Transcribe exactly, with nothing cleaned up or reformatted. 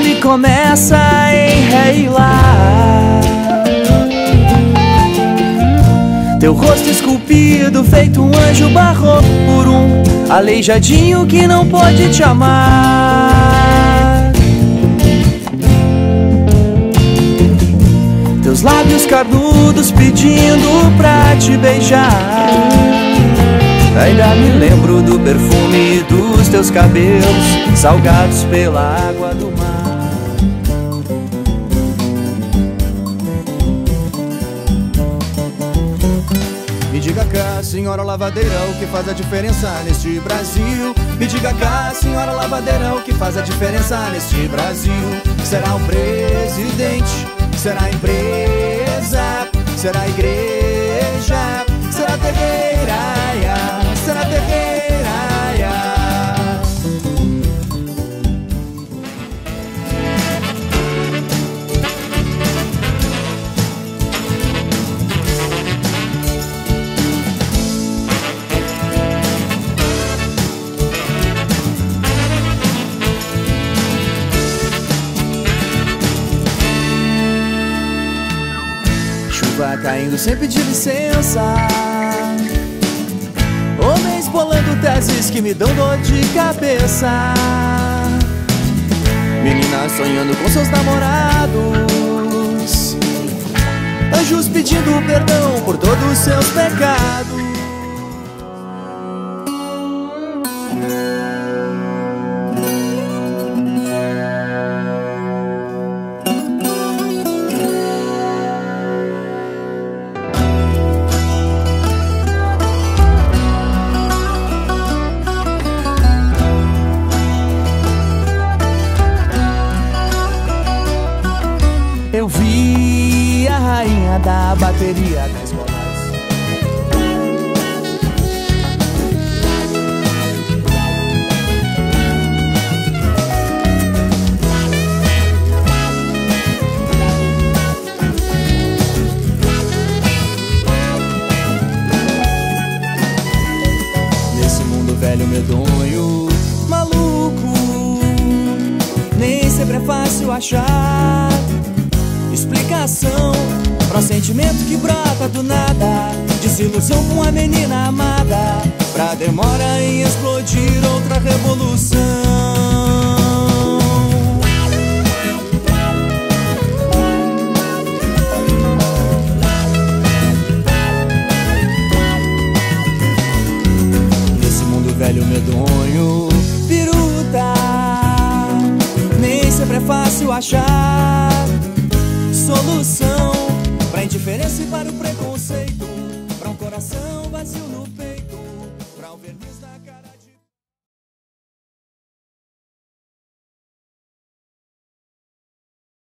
baile começa em Ré e Lá. Teu rosto esculpido, feito um anjo barroco por um aleijadinho que não pode te amar. Teus lábios carnudos pedindo pra te beijar. Ainda me lembro do perfume dos teus cabelos salgados pela água do mar. Me diga cá, senhora lavadeira, o que faz a diferença neste Brasil? Me diga cá, senhora lavadeira, o que faz a diferença neste Brasil? Será o presidente? Será a empresa? Será a igreja? Será a terreiraia? Será a terreiraia? Chuva caindo sem pedir licença, homens bolando teses que me dão dor de cabeça, meninas sonhando com seus namorados, anjos pedindo perdão por todos os seus pecados. Eu vi a rainha da bateria da escola. Nesse mundo velho medonho, maluco, nem sempre é fácil achar explicação pra um sentimento que brota do nada, desilusão com a menina amada, pra demora em explodir outra revolução. Nesse mundo velho medonho, piruta, nem sempre é fácil achar solução pra indiferença e para o preconceito, pra um coração vazio no peito, pra um verniz na cara.